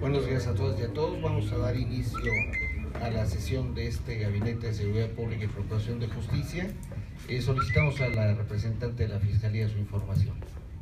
Buenos días a todas y a todos. Vamos a dar inicio a la sesión de este Gabinete de Seguridad Pública y Procuración de Justicia. Solicitamos a la representante de la Fiscalía su información.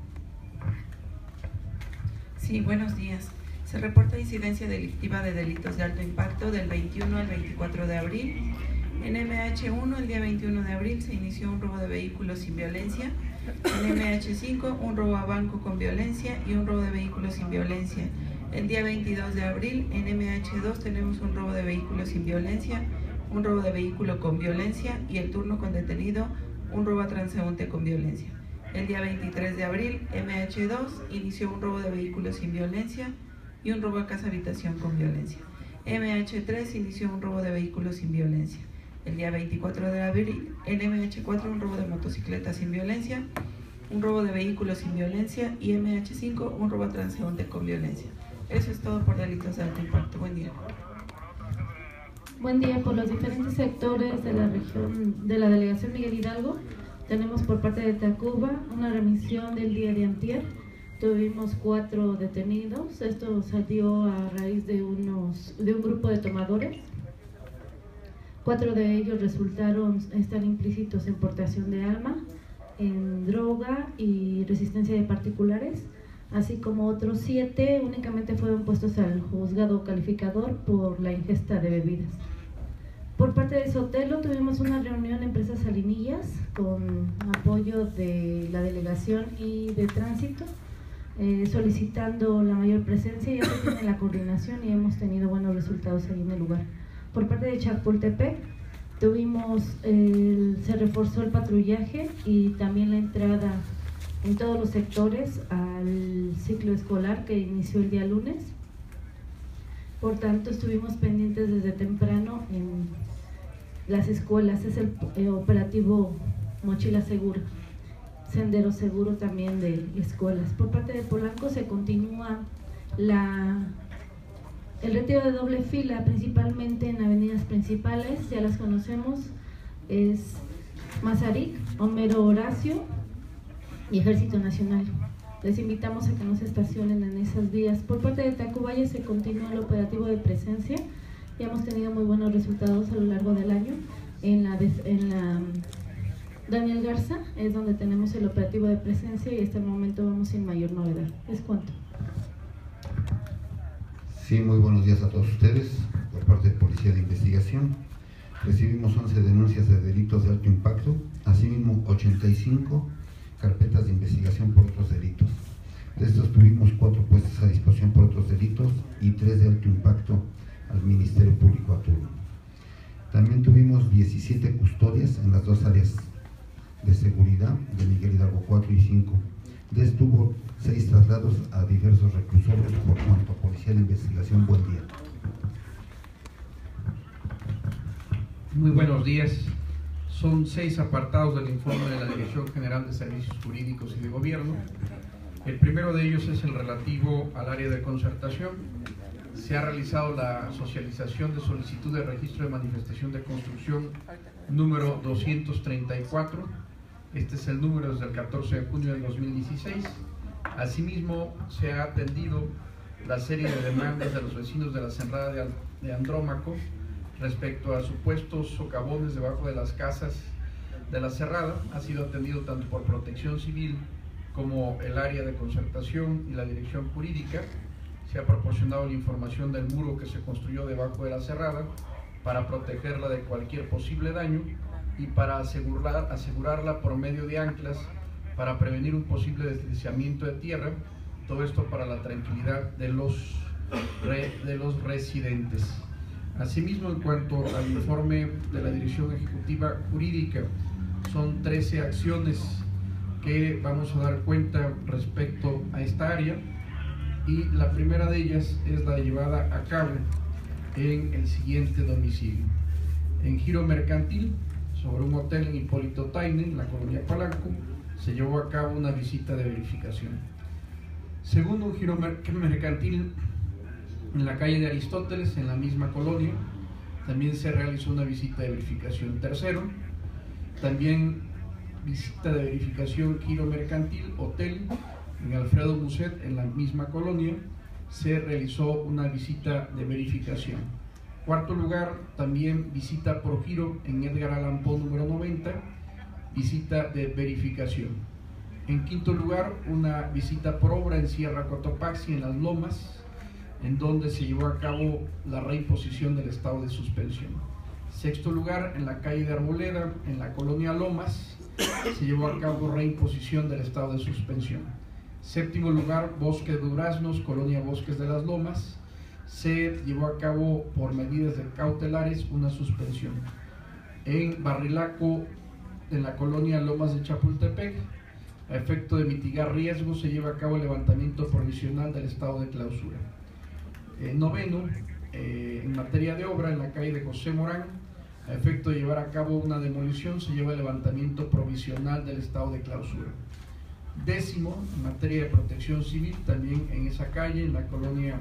Sí, buenos días. Se reporta incidencia delictiva de delitos de alto impacto del 21 al 24 de abril. En MH1, el día 21 de abril, se inició un robo de vehículos sin violencia. En MH5, un robo a banco con violencia y un robo de vehículos sin violencia. El día 22 de abril, en MH2, tenemos un robo de vehículos sin violencia, un robo de vehículo con violencia y el turno con detenido, un robo a transeúnte con violencia. El día 23 de abril, MH2 inició un robo de vehículos sin violencia y un robo a casa habitación con violencia. MH3 inició un robo de vehículos sin violencia. El día 24 de abril, en MH4, un robo de motocicleta sin violencia, un robo de vehículos sin violencia y MH5, un robo a transeúnte con violencia. Eso es todo por delitos de alto impacto. Buen día. Buen día. Por los diferentes sectores de la región de la delegación Miguel Hidalgo, tenemos por parte de Tacuba una remisión del día de antier. Tuvimos 4 detenidos. Esto salió a raíz de un grupo de tomadores. 4 de ellos resultaron estar implícitos en portación de arma, en droga y resistencia de particulares, así como otros 7 únicamente fueron puestos al juzgado calificador por la ingesta de bebidas. Por parte de Sotelo tuvimos una reunión en Presa Salinillas con apoyo de la delegación y de tránsito, solicitando la mayor presencia. Ya se tiene la coordinación y hemos tenido buenos resultados ahí en el lugar. Por parte de Chapultepec se reforzó el patrullaje y también la entrada en todos los sectores al ciclo escolar que inició el día lunes. Por tanto, estuvimos pendientes desde temprano en las escuelas. Es el operativo Mochila Segura, Sendero Seguro también de escuelas. Por parte de Polanco se continúa el retiro de doble fila, principalmente en avenidas principales. Ya las conocemos, es Mazarik, Homero Horacio y Ejército Nacional. Les invitamos a que no se estacionen en esas vías. Por parte de Tacubaya se continúa el operativo de presencia. Ya hemos tenido muy buenos resultados a lo largo del año. En la Daniel Garza es donde tenemos el operativo de presencia y hasta el momento vamos sin mayor novedad. ¿Es cuánto? Sí, muy buenos días a todos ustedes. Por parte de Policía de Investigación, recibimos 11 denuncias de delitos de alto impacto, asimismo 85 carpetas de investigación por otros delitos. De estos tuvimos 4 puestas a disposición por otros delitos y 3 de alto impacto al Ministerio Público a turno. También tuvimos 17 custodias en las 2 áreas de seguridad de Miguel Hidalgo 4 y 5. De esto hubo 6 traslados a diversos reclusorios por cuanto a Policía de Investigación. Buen día. Muy buenos días. Son 6 apartados del informe de la Dirección General de Servicios Jurídicos y de Gobierno. El primero de ellos es el relativo al área de concertación. Se ha realizado la socialización de solicitud de registro de manifestación de construcción número 234. Este es el número desde el 14 de junio del 2016. Asimismo, se ha atendido la serie de demandas de los vecinos de la Cerrada de Andrómaco respecto a supuestos socavones debajo de las casas de la Cerrada. Ha sido atendido tanto por Protección Civil como el área de concertación y la dirección jurídica. Se ha proporcionado la información del muro que se construyó debajo de la Cerrada para protegerla de cualquier posible daño y para asegurarla por medio de anclas para prevenir un posible deslizamiento de tierra. Todo esto para la tranquilidad de los residentes. Asimismo, en cuanto al informe de la Dirección Ejecutiva Jurídica, son 13 acciones que vamos a dar cuenta respecto a esta área, y la primera de ellas es la llevada a cabo en el siguiente domicilio. En giro mercantil, sobre un hotel en Hipólito Taine, en la colonia Polanco, se llevó a cabo una visita de verificación. Segundo, un giro mercantil en la calle de Aristóteles, en la misma colonia, también se realizó una visita de verificación. Tercero, también visita de verificación giro mercantil, hotel, en Alfredo Musset, en la misma colonia, se realizó una visita de verificación. Cuarto lugar, también visita por giro en Edgar Allan Poe número 90, visita de verificación. En quinto lugar, una visita por obra en Sierra Cotopaxi, en Las Lomas, en donde se llevó a cabo la reimposición del estado de suspensión. Sexto lugar, en la calle de Arboleda, en la colonia Lomas, se llevó a cabo reimposición del estado de suspensión. Séptimo lugar, Bosque de Duraznos, colonia Bosques de las Lomas, se llevó a cabo por medidas cautelares una suspensión. En Barrilaco, en la colonia Lomas de Chapultepec, a efecto de mitigar riesgos, se lleva a cabo el levantamiento provisional del estado de clausura. Noveno, en materia de obra, en la calle de José Morán, a efecto de llevar a cabo una demolición, se lleva el levantamiento provisional del estado de clausura. Décimo, en materia de protección civil, también en esa calle, en la colonia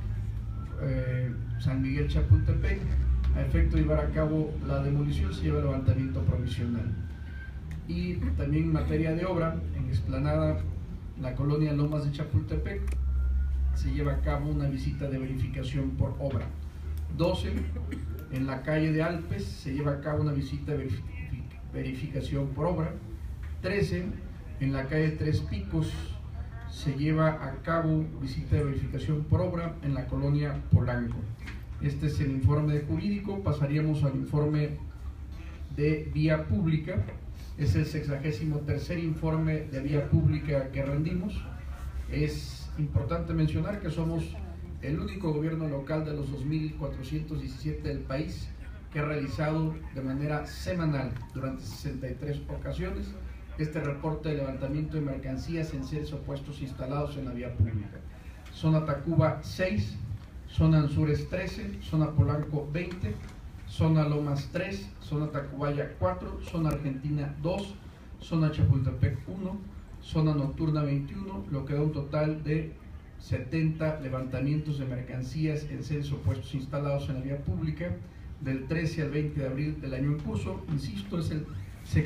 San Miguel Chapultepec, a efecto de llevar a cabo la demolición, se lleva el levantamiento provisional. Y también en materia de obra, en Explanada, la colonia Lomas de Chapultepec, se lleva a cabo una visita de verificación por obra. 12, en la calle de Alpes, se lleva a cabo una visita de verificación por obra. 13, en la calle Tres Picos, se lleva a cabo visita de verificación por obra en la colonia Polanco. Este es el informe jurídico. Pasaríamos al informe de vía pública. Es el 63º informe de vía pública que rendimos. Es importante mencionar que somos el único gobierno local de los 2.417 del país que ha realizado de manera semanal durante 63 ocasiones este reporte de levantamiento de mercancías en sedes o puestos instalados en la vía pública. Zona Tacuba 6, zona Anzures 13, zona Polanco 20, zona Lomas 3, zona Tacubaya 4, zona Argentina 2, zona Chapultepec 1, zona Nocturna 21, lo que da un total de 70 levantamientos de mercancías en sedes o puestos instalados en la vía pública del 13 al 20 de abril del año en curso. Insisto, es el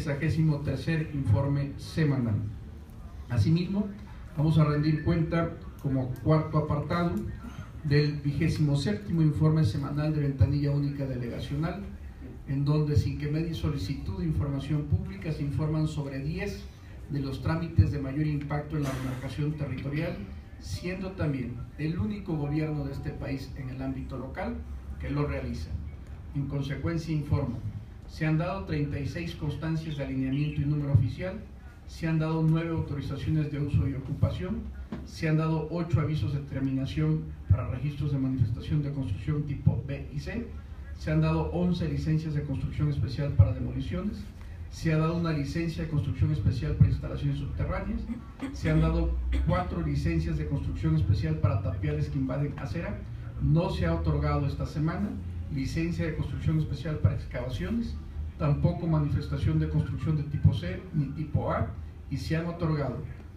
63º informe semanal. Asimismo, vamos a rendir cuenta como cuarto apartado del 27º informe semanal de ventanilla única delegacional, en donde sin que medie solicitud de información pública se informan sobre 10 de los trámites de mayor impacto en la demarcación territorial, siendo también el único gobierno de este país en el ámbito local que lo realiza. En consecuencia, informo: se han dado 36 constancias de alineamiento y número oficial, se han dado 9 autorizaciones de uso y ocupación, se han dado 8 avisos de terminación para registros de manifestación de construcción tipo B y C, se han dado 11 licencias de construcción especial para demoliciones, se ha dado una licencia de construcción especial para instalaciones subterráneas, se han dado 4 licencias de construcción especial para tapiales que invaden acera, no se ha otorgado esta semana licencia de construcción especial para excavaciones, tampoco manifestación de construcción de tipo C ni tipo A, y se han otorgado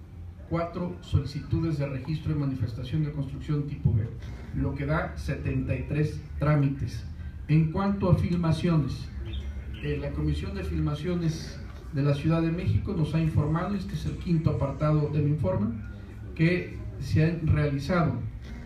4 solicitudes de registro de manifestación de construcción tipo B, lo que da 73 trámites. En cuanto a filmaciones, la Comisión de Filmaciones de la Ciudad de México nos ha informado, este es el 5º apartado del informe, que se han realizado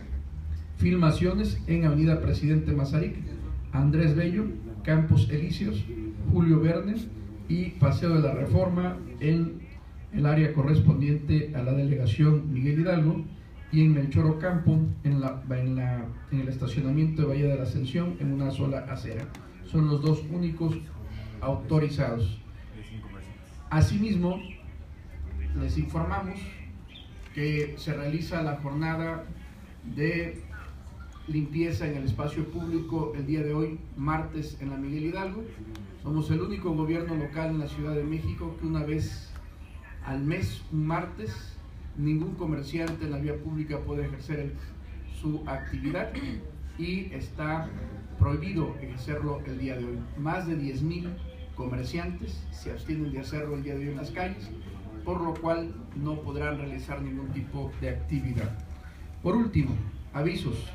filmaciones en Avenida Presidente Mazarik, Andrés Bello, Campos Elíseos, Julio Verne y Paseo de la Reforma en el área correspondiente a la delegación Miguel Hidalgo, y en Melchor Ocampo en el estacionamiento de Valle de la Ascensión en una sola acera. Son los 2 únicos autorizados. Asimismo, les informamos que se realiza la jornada de limpieza en el espacio público el día de hoy, martes, en la Miguel Hidalgo. Somos el único gobierno local en la Ciudad de México que una vez al mes, un martes, ningún comerciante en la vía pública puede ejercer su actividad y está prohibido ejercerlo el día de hoy. Más de 10,000 comerciantes se abstienen de hacerlo el día de hoy en las calles, por lo cual no podrán realizar ningún tipo de actividad. Por último, avisos.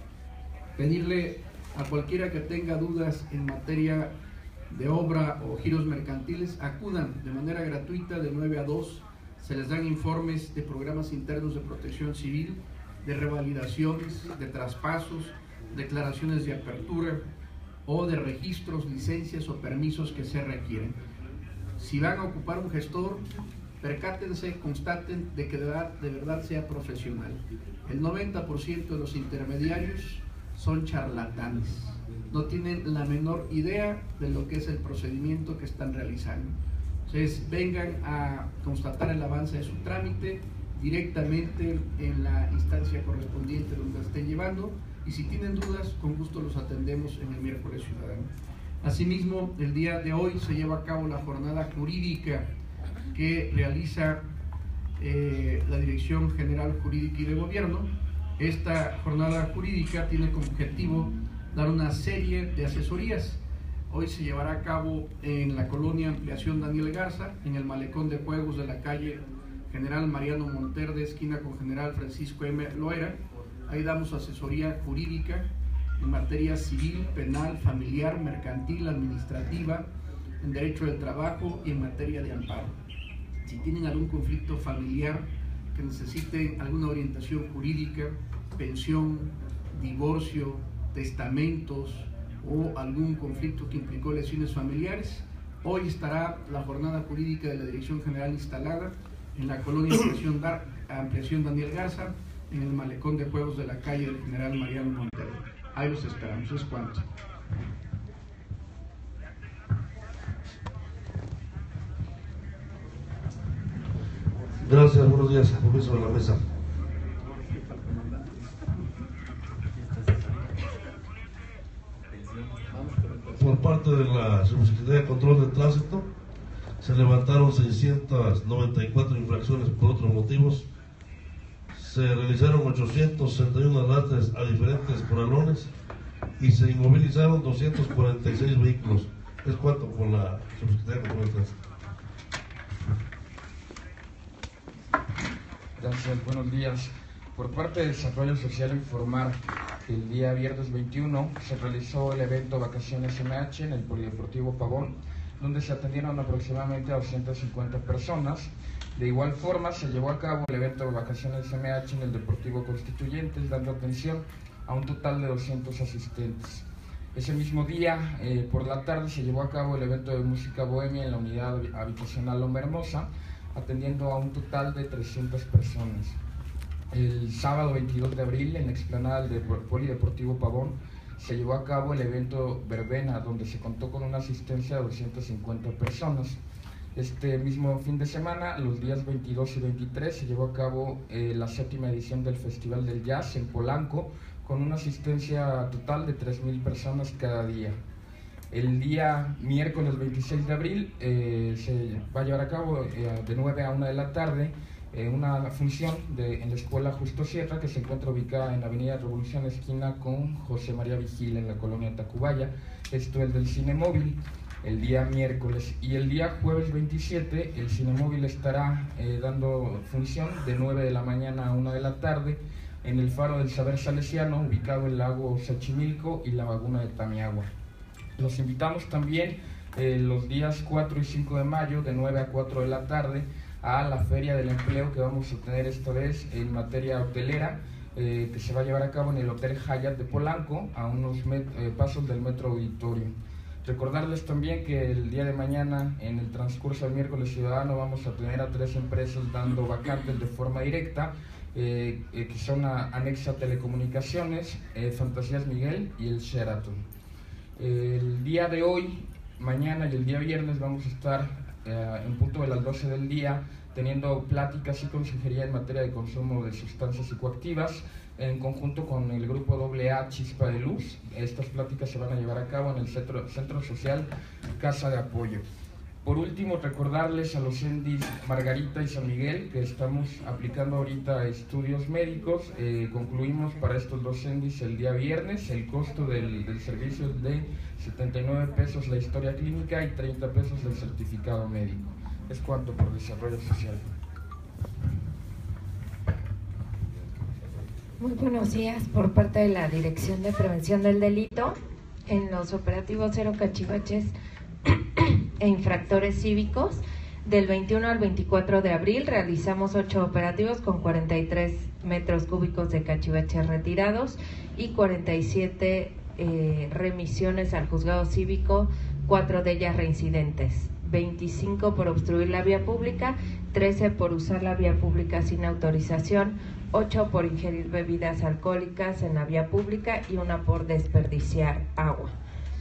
Pedirle a cualquiera que tenga dudas en materia de obra o giros mercantiles, acudan de manera gratuita de 9 a 2. Se les dan informes de programas internos de protección civil, de revalidaciones, de traspasos, declaraciones de apertura o de registros, licencias o permisos que se requieren. Si van a ocupar un gestor, percátense, constaten de que de verdad sea profesional. El 90% de los intermediarios son charlatanes, no tienen la menor idea de lo que es el procedimiento que están realizando. Entonces, vengan a constatar el avance de su trámite directamente en la instancia correspondiente donde estén llevando, y si tienen dudas, con gusto los atendemos en el miércoles ciudadano. Asimismo, el día de hoy se lleva a cabo la jornada jurídica que realiza la Dirección General Jurídica y de Gobierno. Esta jornada jurídica tiene como objetivo dar una serie de asesorías. Hoy se llevará a cabo en la colonia Ampliación Daniel Garza, en el malecón de juegos de la calle General Mariano Monterde, esquina con General Francisco M. Loera. Ahí damos asesoría jurídica en materia civil, penal, familiar, mercantil, administrativa, en derecho del trabajo y en materia de amparo. Si tienen algún conflicto familiar que necesiten alguna orientación jurídica, pensión, divorcio, testamentos o algún conflicto que implicó lesiones familiares, hoy estará la jornada jurídica de la Dirección General instalada en la colonia Ampliación Daniel Garza, en el malecón de juegos de la calle del General Mariano Montero. Ahí los esperamos. Es cuanto. Gracias, buenos días. Permiso de la mesa. Por parte de la Subsecretaría de Control de Tránsito, se levantaron 694 infracciones por otros motivos. Se realizaron 861 arrastres a diferentes corralones y se inmovilizaron 246 vehículos. Es cuanto por la Subsecretaría de Control de Tránsito. Gracias, buenos días. Por parte de Desarrollo Social, informar que el día viernes 21 se realizó el evento Vacaciones MH en el Polideportivo Pavón, donde se atendieron aproximadamente a 250 personas. De igual forma, se llevó a cabo el evento Vacaciones MH en el Deportivo Constituyentes, dando atención a un total de 200 asistentes. Ese mismo día, por la tarde, se llevó a cabo el evento de música bohemia en la unidad habitacional Loma Hermosa, atendiendo a un total de 300 personas. El sábado 22 de abril, en la explanada del Polideportivo Pavón, se llevó a cabo el evento Verbena, donde se contó con una asistencia de 250 personas. Este mismo fin de semana, los días 22 y 23, se llevó a cabo la 7ª edición del Festival del Jazz en Polanco, con una asistencia total de 3,000 personas cada día. El día miércoles 26 de abril se va a llevar a cabo de 9 a 1 de la tarde una función en la Escuela Justo Sierra, que se encuentra ubicada en Avenida Revolución, esquina con José María Vigil, en la colonia Tacubaya. Esto es del Cinemóvil, el día miércoles. Y el día jueves 27, el Cinemóvil estará dando función de 9 de la mañana a 1 de la tarde en el Faro del Saber Salesiano, ubicado en el lago Xochimilco y la laguna de Tamiagua. Los invitamos también los días 4 y 5 de mayo, de 9 a 4 de la tarde, a la Feria del Empleo que vamos a tener esta vez en materia hotelera, que se va a llevar a cabo en el Hotel Hyatt de Polanco, a unos pasos del Metro Auditorio. Recordarles también que el día de mañana, en el transcurso del miércoles ciudadano, vamos a tener a 3 empresas dando vacantes de forma directa, que son Anexa Telecomunicaciones, Fantasías Miguel y el Sheraton. El día de hoy, mañana y el día viernes vamos a estar en punto de las 12 del día teniendo pláticas y consejería en materia de consumo de sustancias psicoactivas en conjunto con el grupo AA Chispa de Luz. Estas pláticas se van a llevar a cabo en el Centro Social Casa de Apoyo. Por último, recordarles a los CENDIs Margarita y San Miguel que estamos aplicando ahorita estudios médicos. Concluimos para estos 2 CENDIs el día viernes. El costo del servicio es de 79 pesos la historia clínica y 30 pesos el certificado médico. Es cuanto por Desarrollo Social. Muy buenos días. Por parte de la Dirección de Prevención del Delito, en los operativos Cero Cachivaches e infractores cívicos, Del 21 al 24 de abril realizamos 8 operativos con 43 metros cúbicos de cachivaches retirados y 47 remisiones al juzgado cívico, 4 de ellas reincidentes, 25 por obstruir la vía pública, 13 por usar la vía pública sin autorización, 8 por ingerir bebidas alcohólicas en la vía pública y 1 por desperdiciar agua.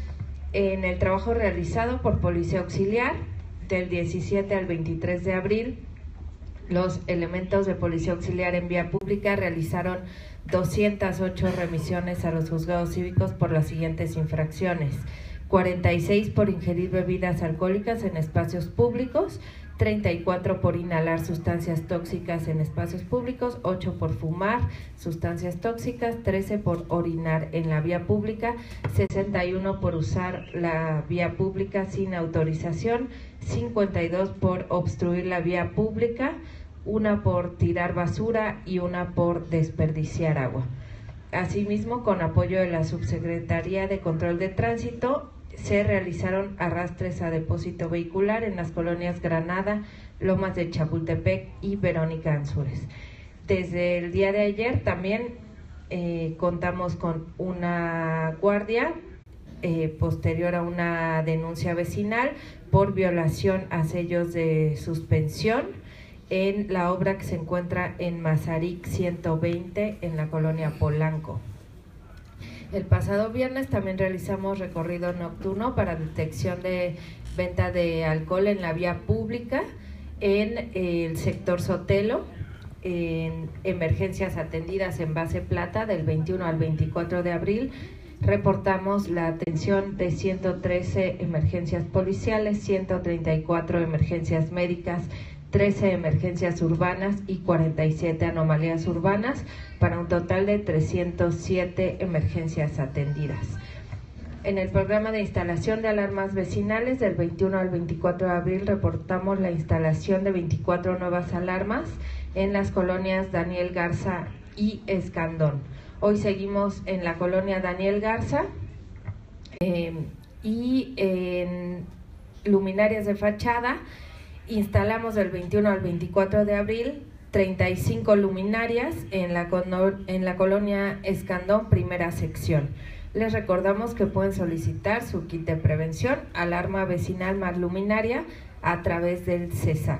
En el trabajo realizado por Policía Auxiliar, del 17 al 23 de abril, los elementos de Policía Auxiliar en vía pública realizaron 208 remisiones a los juzgados cívicos por las siguientes infracciones: 46 por ingerir bebidas alcohólicas en espacios públicos, 34 por inhalar sustancias tóxicas en espacios públicos, 8 por fumar sustancias tóxicas, 13 por orinar en la vía pública, 61 por usar la vía pública sin autorización, 52 por obstruir la vía pública, 1 por tirar basura y 1 por desperdiciar agua. Asimismo, con apoyo de la Subsecretaría de Control de Tránsito, se realizaron arrastres a depósito vehicular en las colonias Granada, Lomas de Chapultepec y Verónica Ansúrez. Desde el día de ayer también contamos con una guardia posterior a una denuncia vecinal por violación a sellos de suspensión en la obra que se encuentra en Mazarik 120 en la colonia Polanco. El pasado viernes también realizamos recorrido nocturno para detección de venta de alcohol en la vía pública en el sector Sotelo, en emergencias atendidas en base plata del 21 al 24 de abril. Reportamos la atención de 113 emergencias policiales, 134 emergencias médicas, 13 emergencias urbanas y 47 anomalías urbanas, para un total de 307 emergencias atendidas. En el programa de instalación de alarmas vecinales del 21 al 24 de abril reportamos la instalación de 24 nuevas alarmas en las colonias Daniel Garza y Escandón. Hoy seguimos en la colonia Daniel Garza y en luminarias de fachada instalamos del 21 al 24 de abril 35 luminarias en la colonia Escandón, primera sección. Les recordamos que pueden solicitar su kit de prevención, alarma vecinal más luminaria, a través del CESAC.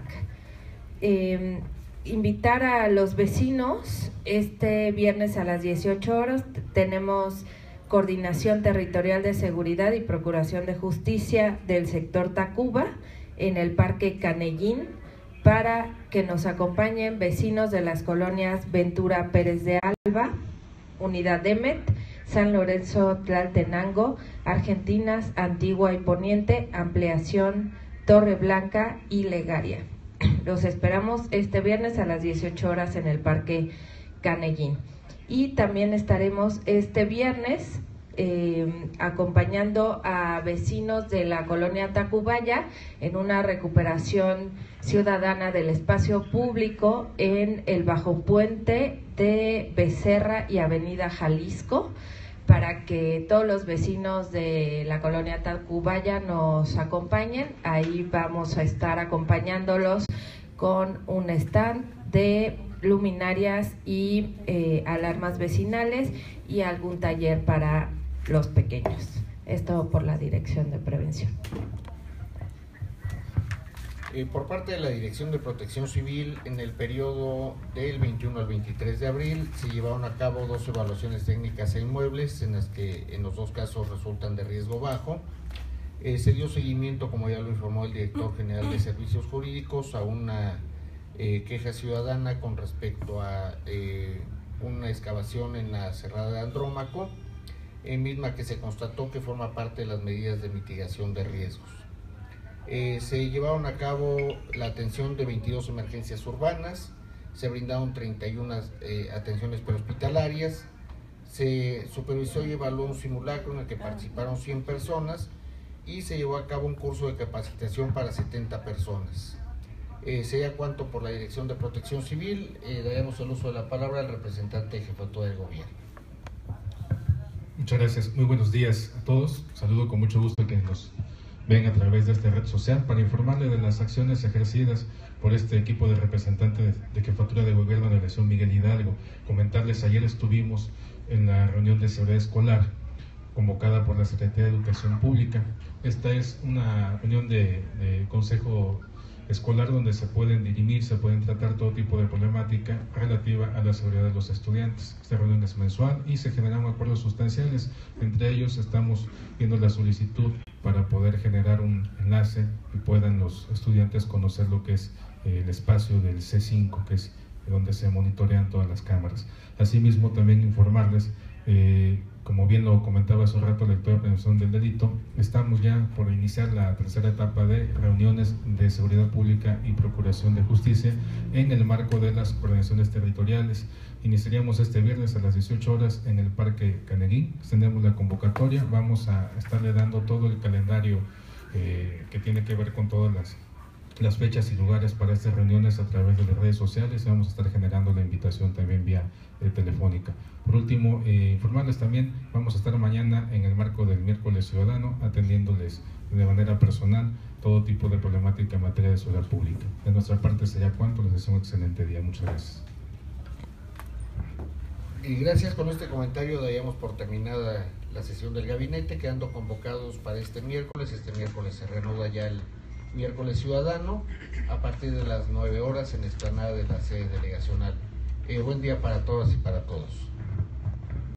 Invitar a los vecinos, este viernes a las 18 horas tenemos Coordinación Territorial de Seguridad y Procuración de Justicia del sector Tacuba en el Parque Canellín, para que nos acompañen vecinos de las colonias Ventura Pérez de Alba, Unidad Demet, San Lorenzo Tlaltenango, Argentinas, Antigua y Poniente, Ampliación, Torre Blanca y Legaria. Los esperamos este viernes a las 18 horas en el Parque Canellín. Y también estaremos este viernes acompañando a vecinos de la colonia Tacubaya en una recuperación ciudadana del espacio público en el Bajo Puente de Becerra y Avenida Jalisco, para que todos los vecinos de la colonia Tacubaya nos acompañen. Ahí vamos a estar acompañándolos con un stand de luminarias y alarmas vecinales y algún taller para los pequeños. Esto por la Dirección de Prevención. Por parte de la Dirección de Protección Civil, en el periodo del 21 al 23 de abril se llevaron a cabo 2 evaluaciones técnicas a inmuebles, en las que en los 2 casos resultan de riesgo bajo. Se dio seguimiento, como ya lo informó el Director General de Servicios Jurídicos, a una queja ciudadana con respecto a una excavación en la Cerrada de Andrómaco, misma que se constató que forma parte de las medidas de mitigación de riesgos. Se llevaron a cabo la atención de 22 emergencias urbanas, se brindaron 31 atenciones prehospitalarias, se supervisó y evaluó un simulacro en el que participaron 100 personas y se llevó a cabo un curso de capacitación para 70 personas. Sería cuanto por la Dirección de Protección Civil. Daremos el uso de la palabra al representante de Jefatura del Gobierno. Muchas gracias. Muy buenos días a todos. Saludo con mucho gusto a quienes nos ven a través de esta red social para informarle de las acciones ejercidas por este equipo de representantes de Jefatura de Gobierno de la Delegación Miguel Hidalgo. Comentarles, ayer estuvimos en la reunión de seguridad escolar convocada por la Secretaría de Educación Pública. Esta es una reunión de consejo escolar donde se pueden dirimir, se pueden tratar todo tipo de problemática relativa a la seguridad de los estudiantes. Esta reunión es mensual y se generan acuerdos sustanciales. Entre ellos estamos viendo la solicitud para poder generar un enlace y puedan los estudiantes conocer lo que es el espacio del C5, que es donde se monitorean todas las cámaras. Asimismo, también informarles, como bien lo comentaba hace un rato el director de prevención del delito, estamos ya por iniciar la tercera etapa de reuniones de seguridad pública y procuración de justicia en el marco de las coordinaciones territoriales. Iniciaríamos este viernes a las 18 horas en el Parque Caneguín. Extendemos la convocatoria, vamos a estarle dando todo el calendario que tiene que ver con todas las fechas y lugares para estas reuniones a través de las redes sociales. Vamos a estar generando la invitación también vía telefónica. Por último, informarles también, vamos a estar mañana en el marco del Miércoles Ciudadano atendiéndoles de manera personal todo tipo de problemática en materia de seguridad pública. De nuestra parte sería cuanto, les deseo un excelente día. Muchas gracias. Y gracias. Con este comentario daríamos por terminada la sesión del gabinete, quedando convocados para este miércoles. Este miércoles se reanuda ya el Miércoles Ciudadano a partir de las 9 horas en la explanada de la sede delegacional. Buen día para todas y para todos.